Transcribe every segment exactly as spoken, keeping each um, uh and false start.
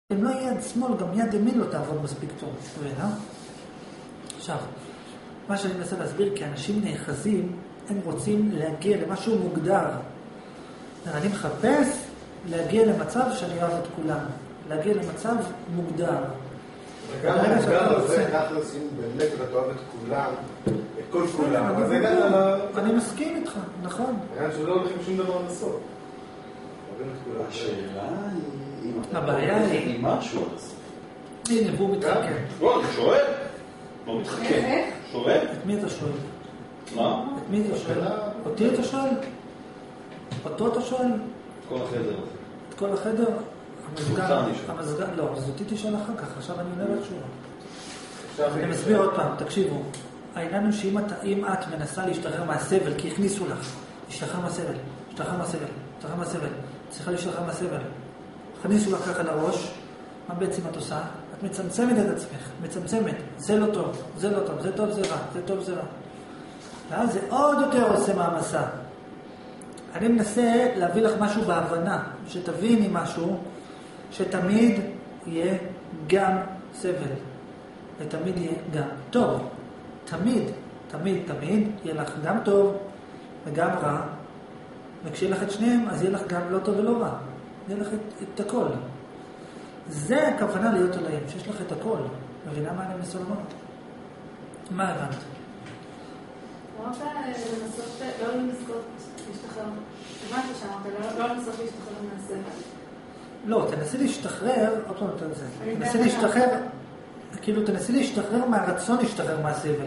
אם לא יד שמאל, גם יד ימין לא תעבוד מספיק טוב. עכשיו, מה שאני מנסה להסביר, כי אנשים נאחזים, הם רוצים להגיע למשהו מוגדר. אני מחפש להגיע למצב שאני אוהב את כולם. להגיע למצב מוגדר. וגם המוגדר הזה, אנחנו עושים באמת ואתה אוהב את כולם, את כל כולם. אז הגעת ל... אני מסכים איתך, נכון. העניין שלא הולכים שום דבר לסוף. השאלה היא... הבעיה היא... עם משהו עד הסוף. הנה, והוא מתחכה. לא, אני שואל. לא מתחכה. שואל? את מי אתה שואל? מה? את מי אתה שואל? אותי אתה שואל? אותו אתה שואל? כל החדר הזה. את כל החדר? המזגן, המזגן, לא, אז אותי תשאל אחר כך, עכשיו אני עונה לך תשובה. אני מסביר עוד פעם, תקשיבו. העניין הוא שאם את מנסה להשתחרר מהסבל, כי הכניסו לך, להשתחרר מהסבל, להשתחרר מהסבל, להשתחרר מהסבל, צריכה להשתחרר מהסבל. הכניסו לך ככה לראש, מה בעצם את עושה? את מצמצמת את עצמך, מצמצמת, זה לא טוב, זה לא טוב, זה טוב, זה רע, זה טוב, זה רע. ואז זה עוד יותר עושה מהמסע. אני מנסה להביא לך משהו בהבנה, שתביני משהו, שתמיד יהיה גם סבל, ותמיד יהיה גם טוב. תמיד, תמיד, תמיד יהיה לך גם טוב וגם רע, וכשיהיה לך את שניהם, אז יהיה לך גם לא טוב ולא רע. יהיה לך את, את הכל. זה הכוונה להיות עליהם, שיש לך את הכל. מבינה מה אני מנסה לומר? מה הבנת? אמרת לנסות, לא לנסות להשתחרר, מה שאמרת, לא לנסות להשתחרר מהסבל. לא, תנסי להשתחרר, עוד פעם את זה, תנסי להשתחרר, כאילו תנסי להשתחרר מהרצון להשתחרר מהסבל.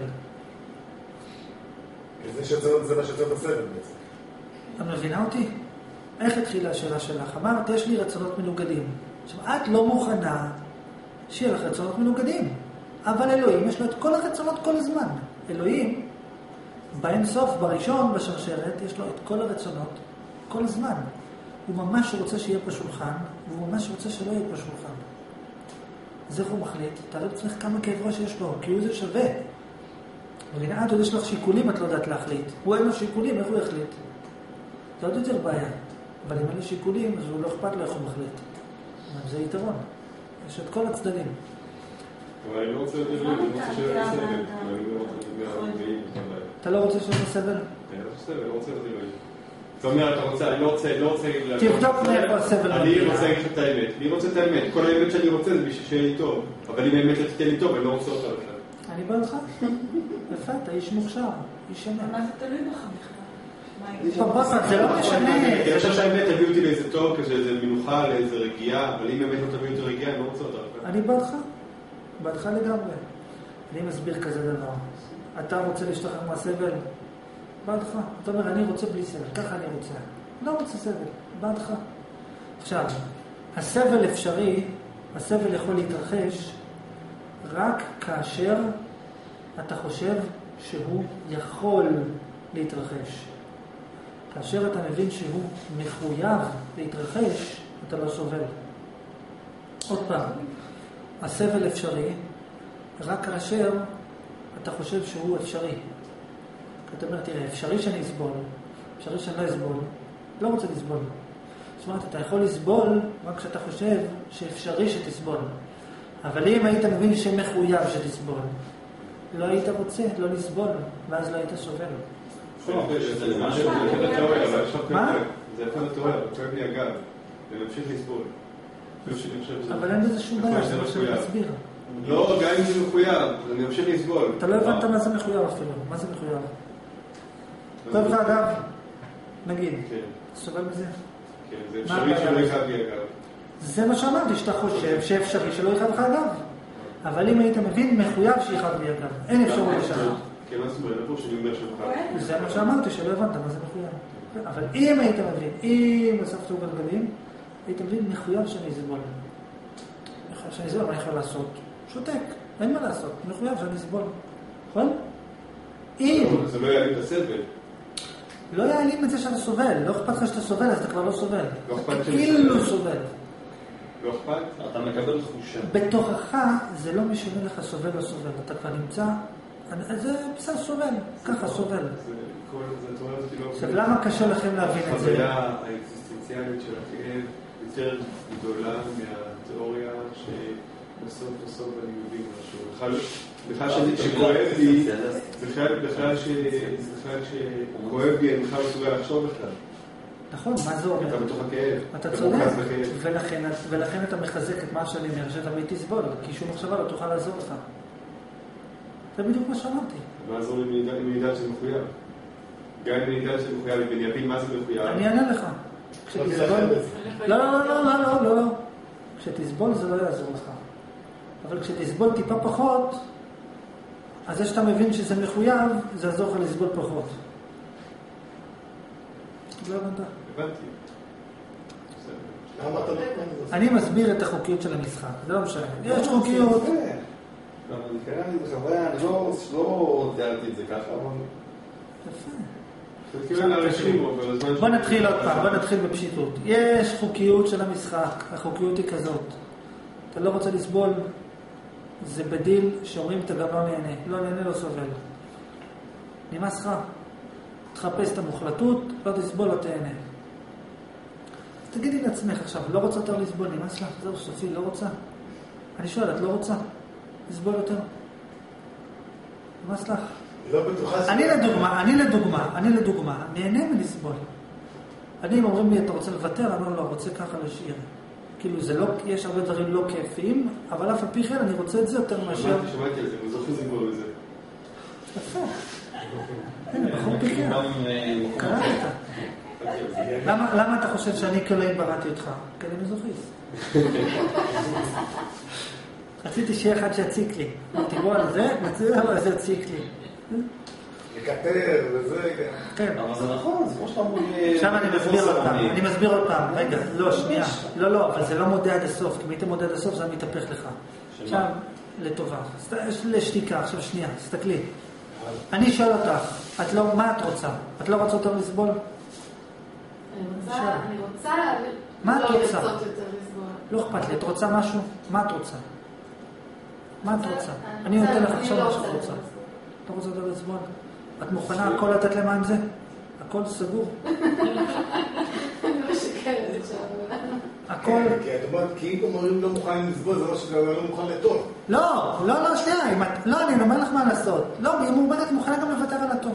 זה מה שיוצא בסבל בעצם. את מבינה אותי? איך התחילה השאלה שלך? אמרת, יש לי רצונות מנוגדים. עכשיו, את לא מוכנה שיהיה לך רצונות מנוגדים. אבל אלוהים, יש לו את כל הרצונות כל הזמן. אלוהים, באין סוף, בראשון, בשרשרת, יש לו את כל הרצונות כל הזמן. הוא ממש רוצה שיהיה פה שולחן, והוא ממש רוצה שלא יהיה פה שולחן. אז איך הוא מחליט? תארי בצמך כמה כאב ראש שיש לו, כי הוא זה שווה. מבינה, את עוד יש לך שיקולים, את לא יודעת להחליט. הוא אין לו שיקולים, איך הוא יחליט? זה עוד יותר בעיה. אבל אם אין לו שיקולים, אז הוא לא אכפת לו איך הוא מחליט. זה יתרון. יש את כל הצדדים. אבל אני לא רוצה יותר לי, אני רוצה שיהיה סבל. אתה לא רוצה שיהיה סבל? אני לא רוצה סבל, אני לא רוצה יותר לי. זאת אומרת, אתה רוצה, אני לא רוצה, לא רוצה... תבדוק מאיפה הסבל. אני רוצה להגיד את האמת. אני רוצה את האמת. כל האמת שאני רוצה זה בשביל שיהיה לי טוב. אבל אם האמת שתתן לי טוב, אני לא רוצה אותה בכלל. אני בא לך. יפה, אתה איש מוכשר. איש שנה. מה זה תלוי בך בכלל? זה לא משנה. אני חושב שהאמת תביא אותי לאיזה טוב, כאיזה מנוחה, לאיזה רגיעה, אבל אם האמת לא תביא אותי רגיעה, אני לא רוצה אותה בכלל. אני בא לך. בא לך לגמרי. אני מסביר כזה דבר. אתה רוצה להשתחרר מהסבל? בא לך. אתה אומר, אני רוצה בלי סבל. ככה אני רוצה. לא רוצה סבל. בא לך. עכשיו, הסבל אפשרי, הסבל יכול להתרחש רק כאשר אתה חושב שהוא יכול להתרחש. כאשר אתה מבין שהוא מחויב להתרחש, אתה לא סובל. עוד פעם, הסבל אפשרי רק כאשר אתה חושב שהוא אפשרי. אתה אומר, תראה, אפשרי שאני אסבול, אפשרי שאני לא אסבול, לא רוצה לסבול. זאת אומרת, אתה יכול לסבול רק כשאתה חושב שאפשרי שתסבול. אבל אם היית מבין שמחויב שתסבול, לא היית רוצה לא לסבול, ואז לא היית סובל. מה? זה יכול לתואר, כואב לי הגב, ולהמשיך לסבול. אבל אין בזה שום בעיה, זה מה שאני מסביר. לא, גם אם זה מחויב, אני אמשיך לסבול. אתה לא הבנת מה זה מחויב אפילו, מה זה מחויב? כואב לך הגב, נגיד, סובל מזה? כן, זה אפשרי שלא יכאב לי הגב. זה מה שאמרתי, שאתה חושב שאפשרי שלא יכאב לך הגב. אבל אם היית מבין, מחויב שיכאב לי הגב. אין אפשרות לשנות. כן, מה זאת אומרת? לא פה שאני אומר שמחויב. זה מה שאמרתי, שלא הבנת מה זה מחויב. אבל אם היית מבין, אם אספתו גלגלים, היית מבין מחויב שאני אסבול. שאני אסבול, מה יכול לעשות? שותק, אין מה לעשות. מחויב שאני אסבול. נכון? אם... זה לא יעלים את הסבל. לא יעלים את זה שאתה סובל. לא אכפת לך שאתה סובל, אז אתה כבר לא סובל. לא אכפת אתה כאילו סובל. לא אכפת? אתה מקבל תחושה. בתוכך זה לא משנה לך סובל או סובל. אתה כבר נמצא... זה בסדר סובל. ככה סובל. עכשיו, למה קשה לכם להבין את זה? החוויה האקזיסטנציאלית של הכאב יותר גדולה מהתיאוריה בסוף אני מבין משהו. בכלל שכואב לי, בכלל שכואב לי, אני בכלל לא מסוגל לחשוב בכלל. נכון, מה זה אומר? אתה בתוך הכאב. אתה צודק, ולכן, ולכן אתה מחזק את מה שאני אומר, שאתה תמיד תסבול, כי שום מחשבה לא תוכל לעזור לך. זה בדיוק מה שאמרתי. מה עזור לי אם אני יודע שזה מחויב? גם אם אני יודע שזה מחויב, ואני אבין מה זה מחויב. אני אענה לך. כשתסבול... לא, לא, לא, לא, לא, לא, לא. כשתסבול זה לא יעזור לך. אבל כשתסבול טיפה פחות, אז זה שאתה מבין שזה מחויב, זה יעזור לך לסבול פחות. לא הבנת? הבנתי. אני מסביר את החוקיות של המשחק, זה לא משנה. יש חוקיות. אני קרא לי בחוויה, אני לא תיארתי את זה ככה, אבל... יפה. בוא נתחיל עוד פעם, בוא נתחיל בפשיטות. יש חוקיות של המשחק, החוקיות היא כזאת. אתה לא רוצה לסבול, זה בדיל שאומרים אתה גם לא נהנה. לא נהנה, לא סובל. נמאס לך. תחפש את המוחלטות, לא תסבול, לא תהנה. אז תגידי לעצמך עכשיו, לא רוצה יותר לסבול, נמאס לך, זהו, סופי, לא רוצה. אני שואל, את לא רוצה לסבול יותר? נמאס לך? לא בטוחה... אני לדוגמה, אני לדוגמה, אני לדוגמה, נהנה מלסבול. אני, אם אומרים לי, אתה רוצה לוותר? אני לא, לא, רוצה ככה לשאיר. כאילו, זה לא, יש הרבה דברים לא כיפים, אבל אף על פי כן, אני רוצה את זה יותר מאשר... שמעתי, שמעתי על זה, אני זוכר לסבול בזה. יפה. הנה, בחור פיקר. קראת אותה. למה אתה חושב שאני כלאים בראתי אותך? כי אני מזוכיסט. רציתי שיהיה אחד שיציק לי. תראו על זה, נציג אבל זה יציק לי. לקטר וזה... כן. אבל זה נכון, זה כמו שאתה אמור... עכשיו אני מסביר עוד פעם, אני מסביר עוד פעם. רגע, לא, שנייה. לא, לא, אבל זה לא מודה עד הסוף, כי אם היית מודה עד הסוף, זה מתהפך לך. עכשיו, לטובה. לשתיקה, עכשיו שנייה, תסתכלי. אני שואל אותך, את לא, מה את רוצה? את לא רוצה יותר לסבול? אני רוצה... מה את רוצה? לא לרצות יותר לסבול. לא אכפת לי, את רוצה משהו? מה את רוצה? מה את רוצה? אני נותן לך עכשיו מה שאת רוצה. את לא רוצה יותר לסבול? את מוכנה הכל לתת למען זה? הכל סגור? אני לא שקלת עכשיו. הכל... כי את אומרת, כי אם אומרים לא מוכנים לסבול, זה לא שגם לא מוכן לטוב. לא, לא, לא, שנייה, לא, אני אומר לך מה לעשות. לא, אם אומרת, את מוכנה גם לוותר על הטוב.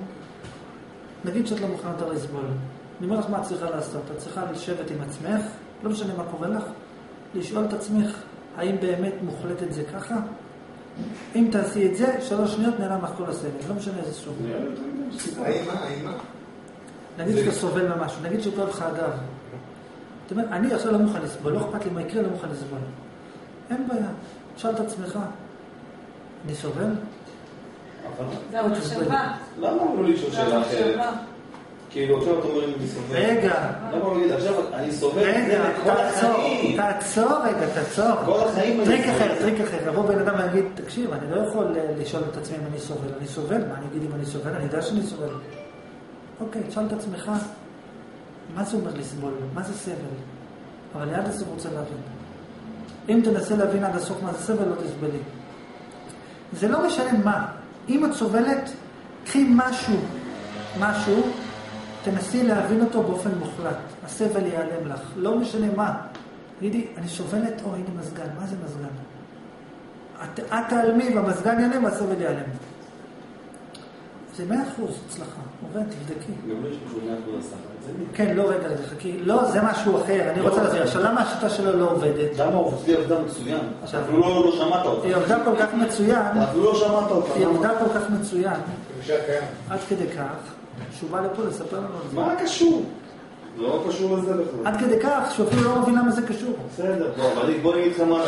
נגיד שאת לא מוכנה יותר לסבול. אני אומר לך מה את צריכה לעשות. את צריכה לשבת עם עצמך, לא משנה מה קורה לך, לשאול את עצמך, האם באמת מוחלט את זה ככה? אם תעשי את זה, שלוש שניות נעלם לך כל הסבל. לא משנה איזה סוג. האם מה? האם מה? נגיד שאתה סובל ממשהו, נגיד שהוא קורא לך אגב. זאת אומרת, אני עכשיו לא מוכן לסבול, לא אכפת לי מה יקרה, לא מוכן לסבול. אין בעיה. תשאל את עצמך, אני סובל? זה המחשבה. למה אמרו לי לשאול שאלה אחרת? כאילו, עכשיו אתה אומר לי סובל. רגע. למה אמרו לי, עכשיו אני סובל. רגע, תעצור, תעצור רגע, תעצור. כל החיים אני טריק אחר, טריק אחר. לבוא בן אדם להגיד, תקשיב, אני לא יכול לשאול את עצמי אם אני סובל. אני סובל, מה אני אגיד אם אני סובל? אני יודע שאני סובל. אוקיי, תשאל את עצמך, מה זה אומר לסבול? מה זה סבל? אבל ליד הסוף רוצה להבין. אם תנסה להבין עד הסוף מה זה סבל, לא תסבלי. זה לא משנה מה. אם את סובלת, קחי משהו, משהו, תנסי להבין אותו באופן מוחלט. הסבל ייעלם לך. לא משנה מה. תגידי, אני סובלת, או הנה מזגן. מה זה מזגן? את, את תעלמי והמזגן ייעלם והסבל ייעלם. זה מאה אחוז הצלחה. עובד, תבדקי. גם לא יש משהו מאה אחוז הצלחה. כן, לא רגע, זה חכי. לא, זה משהו אחר. אני רוצה להסביר. עכשיו, למה השיטה שלו לא עובדת? למה הוא עובדה עובדה מצוין? אפילו לא שמעת אותה. היא עובדה כל כך מצוין. אפילו לא שמעת אותה. היא עובדה כל כך מצוין. בבקשה, קיים. עד כדי כך, שהוא בא לפה לספר לנו על זה. מה קשור? זה לא קשור לזה בכלל. עד כדי כך, שהוא אפילו לא מבין למה זה קשור. בסדר, בוא נגיד לך מה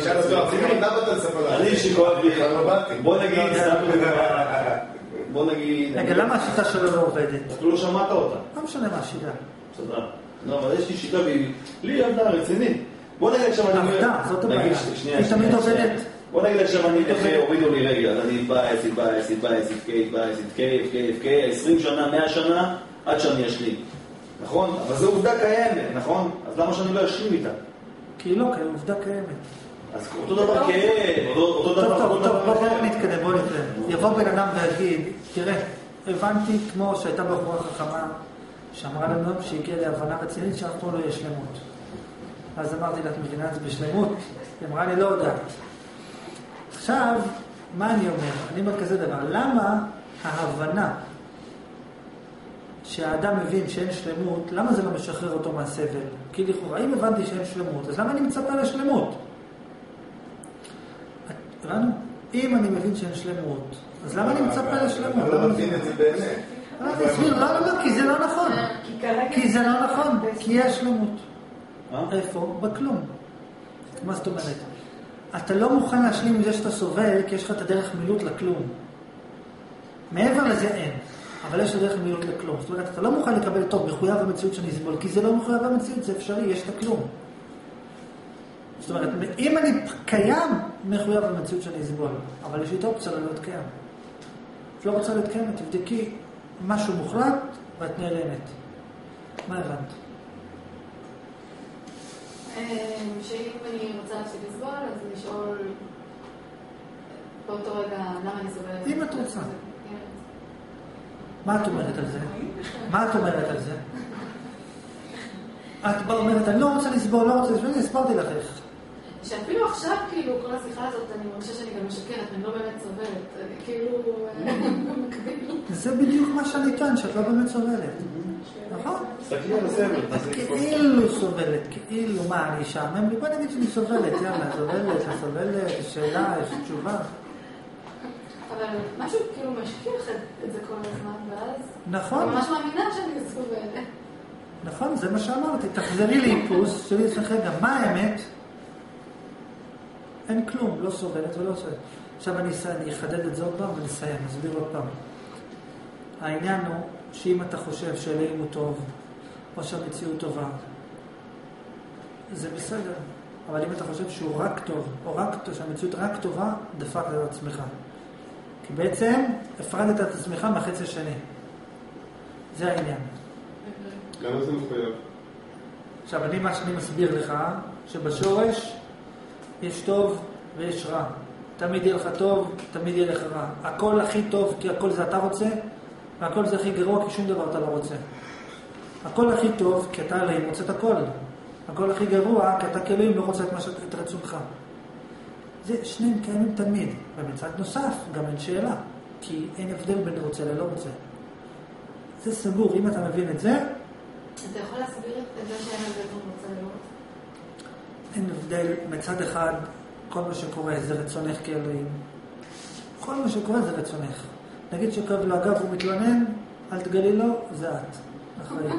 אני שכואב לי. בוא נגיד, בוא נגיד... רגע, למה השיטה שלו לא עובדת? אפילו לא שמעת אותה. לא משנה מה השיטה. בסדר. לא, אבל יש לי שיטה והיא... לי עבדה רצינית. בוא נגיד עכשיו אני... עבדה, זאת הבעיה. היא תמיד עובדת. בוא נגיד עכשיו אני נכה, הורידו לי רגל, אז אני אתבאס, אתבאס, אתבאס, אתבאס, אתבאס, אתבאס, אתבאס, עשרים שנה, מאה שנה, עד שאני אשלים. נכון? אבל זו עובדה קיימת, נכון? אז למה שאני לא אשלים איתה? כי היא לא, כי היא עובדה קיימת. אז אותו דבר כאב, אותו דבר... טוב, טוב, טוב, בואו נתקדם, בואו נתקדם. יבוא בן אדם ויגיד, תראה, הבנתי כמו שהייתה בחורה חכמה, שאמרה לנו שהגיעה להבנה רצינית שאף פה לא יהיה שלמות. אז אמרתי לה, את מבינה את זה בשלמות? היא אמרה, אני לא יודעת. עכשיו, מה אני אומר? אני אומר כזה דבר. למה ההבנה שהאדם מבין שאין שלמות, למה זה לא משחרר אותו מהסבל? כי לכאורה, אם הבנתי שאין שלמות, אז למה אני מצפה לשלמות? הבנו? אם אני מבין שאין שלמות, אז למה אני מצפה לשלמות? אתה לא מבין את זה באמת. אני אסביר, לא, לא, כי זה לא נכון. כי זה לא נכון, כי יש שלמות. איפה? בכלום. מה זאת אומרת? אתה לא מוכן להשלים עם זה שאתה סובל, כי יש לך את הדרך מילוט לכלום. מעבר לזה אין, אבל יש את הדרך מילוט לכלום. זאת אומרת, אתה לא מוכן לקבל טוב, מחויב המציאות שאני אסבול, כי זה לא מחויב המציאות, זה אפשרי, יש את הכלום. זאת אומרת, אם אני קיים, מחויב המציאות שאני אסבול, אבל יש לי את האופציה לא להיות קיים. את לא רוצה להיות קיימת, תבדקי משהו מוחלט, ואת נעלמת. מה הבנת? שאם אני רוצה להפסיק לסבול, אז לשאול באותו רגע למה אני סובלת. אם את רוצה. מה את אומרת על זה? מה את אומרת על זה? את באה אומרת, אני לא רוצה לסבול, לא רוצה לסבול, אני הסברתי לך איך. שאפילו עכשיו, כאילו, כל השיחה הזאת, אני מרגישה שאני גם משקרת, אני לא באמת סובלת. כאילו, מקביל. זה בדיוק מה שאני טוען, שאת לא באמת סובלת. נכון? תסתכלי על הסבל. כאילו סובלת, כאילו, מה, אני אשעמם לי? בוא נגיד שאני סובלת, יאללה, סובלת, סובלת, שאלה, יש תשובה. אבל משהו כאילו משכיח את זה כל הזמן, ואז... נכון. אני ממש מאמינה שאני סובלת. נכון, זה מה שאמרתי. תחזרי לאיפוס, שלי אצלך גם, מה האמת? אין כלום, לא סובלת ולא סובלת. עכשיו אני, אני אחדד את זה עוד פעם ונסיים, נסביר עוד פעם. העניין הוא שאם אתה חושב שאלוהים הוא טוב, או שהמציאות טובה, זה בסדר. אבל אם אתה חושב שהוא רק טוב, או רק טוב, שהמציאות רק טובה, דפקת את עצמך. כי בעצם הפרדת את עצמך מהחצי השני. זה העניין. למה זה מחויב? עכשיו, אני מה שאני מסביר לך, שבשורש יש טוב ויש רע. תמיד יהיה לך טוב, תמיד יהיה לך רע. הכל הכי טוב, כי הכל זה אתה רוצה, והכל זה הכי גרוע, כי שום דבר אתה לא רוצה. הכל הכי טוב, כי אתה אלוהים רוצה את הכל. הכל הכי גרוע, כי אתה כאלוהים לא רוצה את, מה ש... את רצונך. זה שניהם קיימים תמיד. ומצד נוסף, גם אין שאלה. כי אין הבדל בין רוצה ללא רוצה. זה סגור, אם אתה מבין את זה... אתה יכול להסביר את זה שאין הבדל בין רוצה ללא רוצה? אין הבדל, מצד אחד, כל מה שקורה זה רצונך כאלוהים. כל מה שקורה זה רצונך. נגיד שכאב לו אגב הוא מתלונן, אל תגלי לו, זה את. אחראית.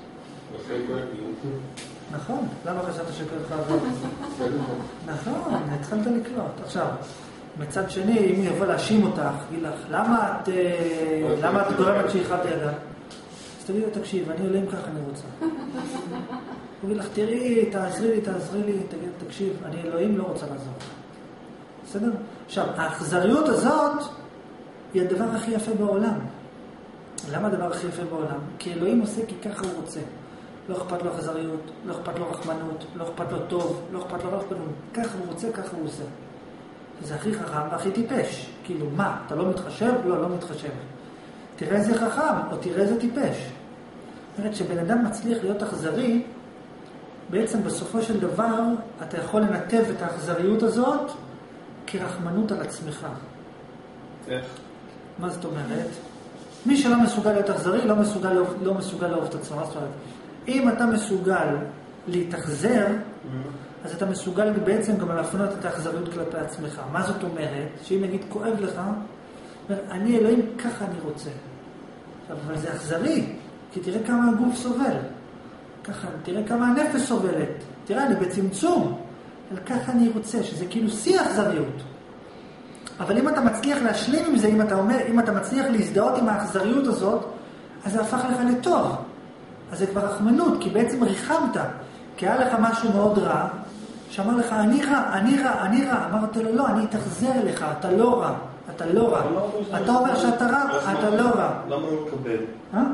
נכון, למה חשבת שכאב לך אגב? נכון, התחלת לקלוט. עכשיו, מצד שני, אם הוא יבוא להאשים אותך, יגיד לך, למה את, למה את גורמת שיחת ידה? אז תגיד לו, תקשיב, אני אלוהים ככה אני רוצה. הוא יגיד לך, תראי, תעזרי לי, תעזרי לי, תגיד, תקשיב, אני אלוהים לא רוצה לעזור. בסדר? עכשיו, האכזריות הזאת היא הדבר הכי יפה בעולם. למה הדבר הכי יפה בעולם? כי אלוהים עושה כי ככה הוא רוצה. לא אכפת לו אכזריות, לא אכפת לו רחמנות, לא אכפת לו טוב, לא אכפת לו לא אכפת לו. ככה הוא רוצה, ככה הוא עושה. זה הכי חכם והכי טיפש. כאילו, מה? אתה לא מתחשב? לא, לא מתחשב. תראה איזה חכם, או תראה איזה טיפש. זאת אומרת, שבן אדם מצליח להיות אכזרי, בעצם בסופו של דבר, אתה יכול לנתב את האכזריות הזאת כרחמנות על עצמך. איך? מה זאת אומרת? מי שלא מסוגל להיות אכזרי, לא מסוגל, לא מסוגל לאהוב את עצמו. זאת אומרת, אם אתה מסוגל להתאכזר, mm-hmm. אז אתה מסוגל בעצם גם להפנות את האכזריות כלפי עצמך. מה זאת אומרת? שאם נגיד כואב לך, אני אלוהים, ככה אני רוצה. אבל זה אכזרי, כי תראה כמה הגוף סובל. ככה, תראה כמה הנפש סובלת. תראה, אני בצמצום. אבל ככה אני רוצה, שזה כאילו שיא אכזריות. אבל אם אתה מצליח להשלים עם זה, אם אתה אומר, אם אתה מצליח להזדהות עם האכזריות הזאת, אז זה הפך לך לטוב. אז זה כבר רחמנות, כי בעצם ריחמת. כי היה לך משהו מאוד רע, שאמר לך, אני רע, אני רע, אני רע. אמרת לו, לא, אני אתאכזר לך, אתה לא רע, אתה לא רע. אתה אומר שאתה רע, אתה לא רע. למה לא לקבל? אה?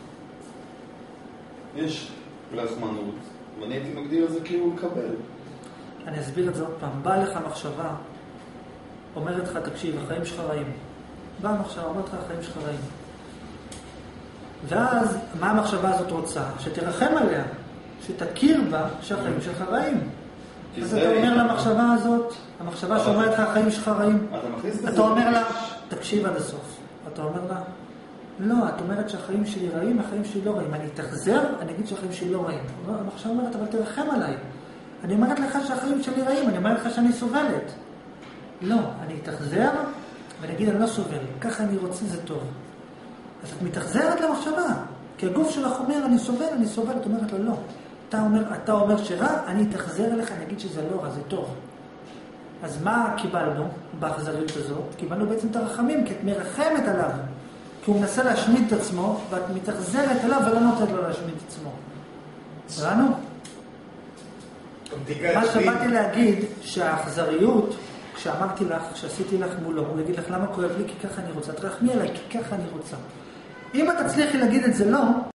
יש רחמנות, ואני הייתי מגדיר את זה כאילו לקבל. אני אסביר את זה עוד פעם. באה לך מחשבה, אומרת לך, תקשיב, החיים שלך רעים. באה המחשבה, אומרת לך, החיים שלך רעים. ואז, מה המחשבה הזאת רוצה? שתרחם עליה, שתכיר בה שהחיים שלך רעים. אז אתה אומר למחשבה הזאת, המחשבה שאומרת לך, החיים שלך רעים. אתה מכניס את זה? אתה אומר לה, תקשיב עד הסוף. אתה אומר לה, לא, את אומרת שהחיים שלי רעים, החיים שלי לא רעים. אני אתאכזר, אני אגיד שהחיים שלי לא רעים. המחשבה אומרת, אבל תרחם עליי. אני אומרת לך שהחיים שלי רעים, אני אומרת לך שאני סובלת. לא, אני אתאכזר, ואני אגיד, אני לא סובל. ככה אני רוצה, זה טוב. אז את מתאכזרת למחשבה. כי הגוף שלך אומר, אני סובל, אני סובל. את אומרת לו, לא. אתה אומר, אתה אומר שרע, אני אתאכזר אליך, אני אגיד שזה לא רע, זה טוב. אז מה קיבלנו באכזריות הזו? קיבלנו בעצם את הרחמים, כי את מרחמת עליו. כי הוא מנסה להשמיד את עצמו, ואת מתאכזרת עליו ולא נותנת לו להשמיד את עצמו. ראינו? מה שבאתי להגיד, שהאכזריות, כשאמרתי לך, כשעשיתי לך מולו, הוא יגיד לך למה כואב לי, כי ככה אני רוצה. תרחמי עליי, כי ככה אני רוצה. אם את תצליחי להגיד את זה לא,